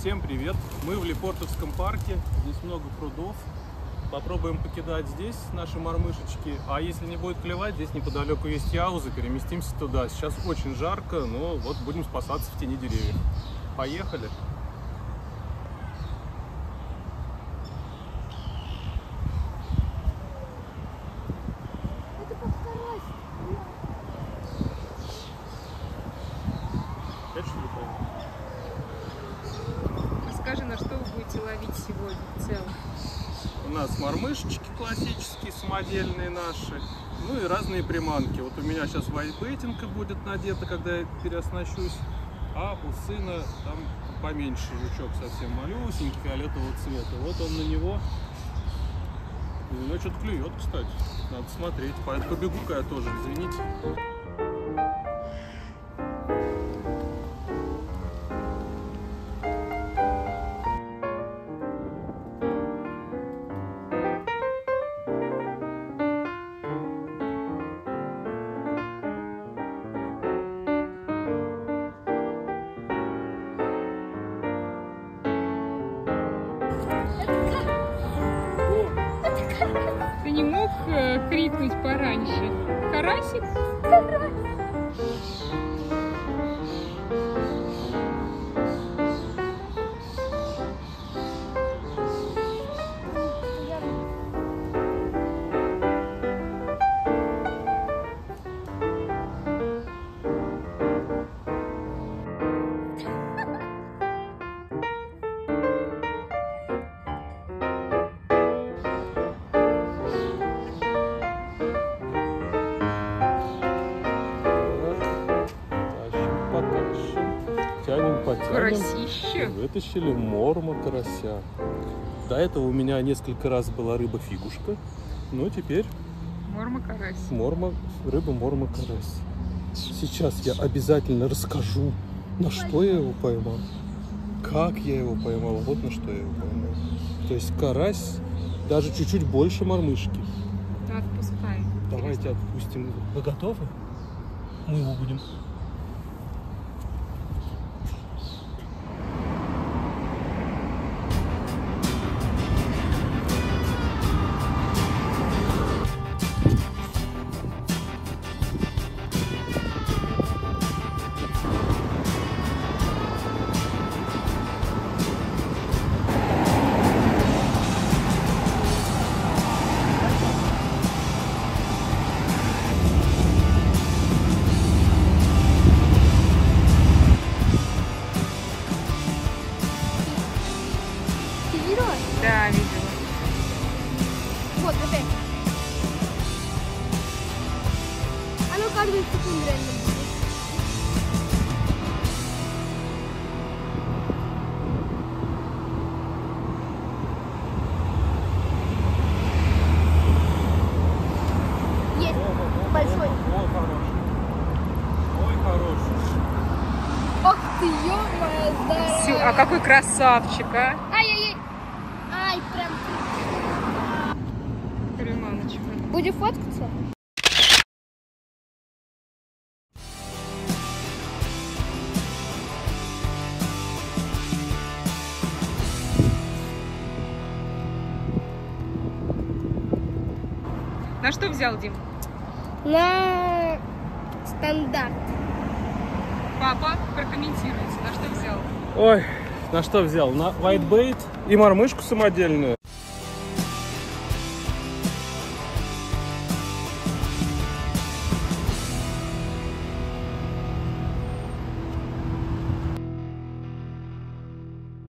Всем привет! Мы в Лепортовском парке, здесь много прудов. Попробуем покидать здесь наши мормышечки. А если не будет клевать, здесь неподалеку есть яузы, переместимся туда. Сейчас очень жарко, но вот будем спасаться в тени деревьев. Поехали! Расскажи, на что вы будете ловить сегодня в целом? У нас мормышечки классические, самодельные наши, ну и разные приманки. Вот у меня сейчас вайтбейтинг будет надета, когда я переоснащусь, а у сына там поменьше жучок, совсем малюсенький, фиолетового цвета. Вот он на него. У него что-то клюет, кстати. Надо смотреть. Побегу-ка я тоже, извините. Ты не мог крикнуть пораньше? Карасик? Тянем, потянем. Карасище. Вытащили морма карася. До этого у меня несколько раз была рыба-фигушка, но теперь Морма-карась. рыба морма-карась. Сейчас я обязательно расскажу, на что я его поймал, как я его поймал, вот на что я его поймал. То есть карась даже чуть-чуть больше мормышки. Отпускай. Давайте отпустим его. Вы готовы? Мы его будем... Да, видела. Вот, опять. Оно каждую секунду реально будет. Есть. Большой. Ой, хороший. Ой, хороший. Ох ты, ё-моё, здорово. А какой красавчик, а? Ай-яй-яй. Ай, прям. Приманочка. Будем фоткаться? На что взял, Дим? На стандарт. Папа, прокомментируйте, на что взял? Ой, на что взял? На whitebait и мормышку самодельную.